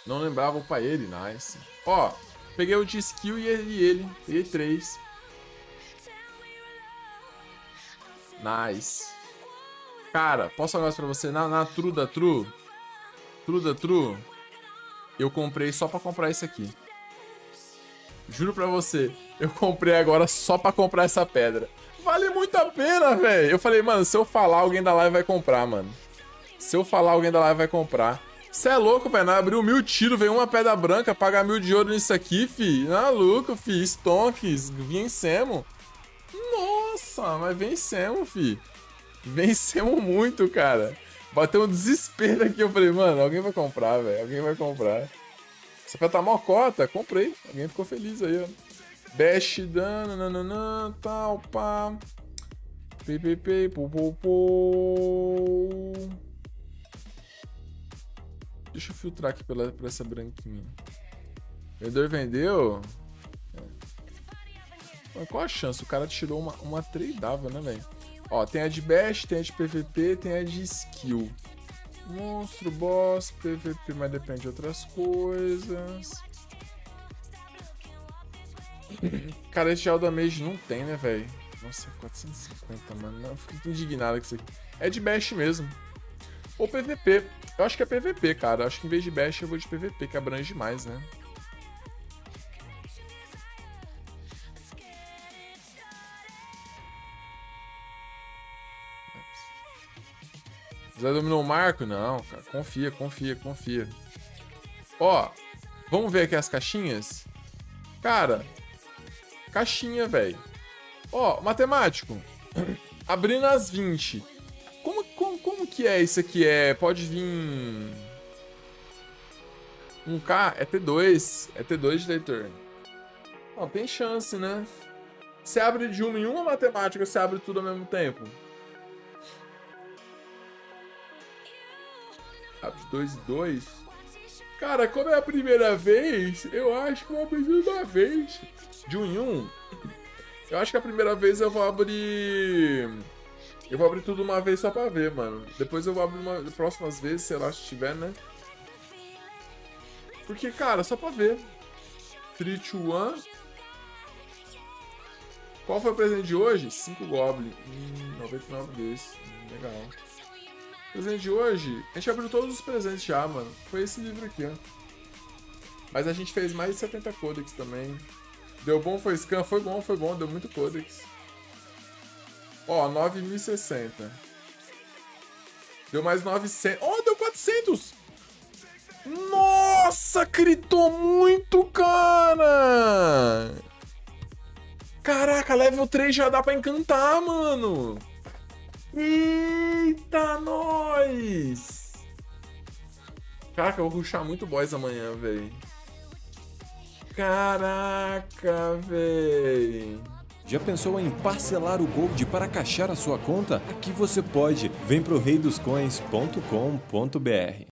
Não lembrava upar ele, nice. Ó, peguei o de skill e ele. Peguei 3. Nice. Cara, posso falar um negócio pra você? Na True da True, eu comprei só pra comprar esse aqui. Juro pra você, eu comprei agora só pra comprar essa pedra. Vale muito a pena, velho. Eu falei, mano, se eu falar, alguém da live vai comprar, mano. Se eu falar, alguém da live vai comprar. Cê é louco, velho. Abriu 1000 tiros, veio uma pedra branca, pagar 1000 de ouro nisso aqui, fi. Maluco, fi. Stonks, vencemos. Nossa, mas vencemos, fi. Vencemos muito, cara. Bateu um desespero aqui. Eu falei, mano, alguém vai comprar, velho. Alguém vai comprar. Essa pedra tá mó cota. Comprei. Alguém ficou feliz aí, ó. Bash, nananã, tal, pá. PPP, pô. Deixa eu filtrar aqui por essa branquinha. Vendedor vendeu? É. Mas qual a chance? O cara tirou uma tradeável, né, velho? Ó, tem a de Bash, tem a de PVP, tem a de skill. Monstro, boss, PVP, mas depende de outras coisas. Cara, esse gel damage não tem, né, velho? Nossa, 450, mano. Não, eu fico indignado com isso aqui. É de Bash mesmo. Ou PVP. Eu acho que é PVP, cara. Eu acho que em vez de Bash eu vou de PVP, que abrange mais, né? Já dominou o Marco? Não, cara. Confia. Ó, vamos ver aqui as caixinhas? Cara, caixinha, velho. Ó, matemático. Abrindo as 20. Como que é isso aqui? Pode vir... 1K? É T2. É T2 de leitor. Ó, tem chance, né? Você abre de uma em uma matemática, você abre tudo ao mesmo tempo. Abre de 2 em 2. Cara, como é a primeira vez, eu acho que eu vou abrir de uma vez. De um em um. Eu acho que a primeira vez eu vou abrir... Eu vou abrir tudo uma vez só pra ver, mano. Depois eu vou abrir próximas vezes, sei lá, se tiver, né? Porque, cara, só pra ver. 3, 2, 1. Qual foi o presente de hoje? 5 Goblin. 99 desse. Legal. Presente de hoje, a gente abriu todos os presentes já, mano. Foi esse livro aqui, ó. Mas a gente fez mais de 70 codex também. Deu bom, foi scan? Foi bom, deu muito codex. Ó, 9.060. Deu mais 900. Ó, deu 400! Nossa, gritou muito, cara! Caraca, level 3 já dá pra encantar, mano! Eita, nós! Caraca, eu vou rushar muito boys amanhã, velho. Caraca, velho. Já pensou em parcelar o Gold para caixar a sua conta? Aqui você pode. Vem pro reidoscoins.com.br.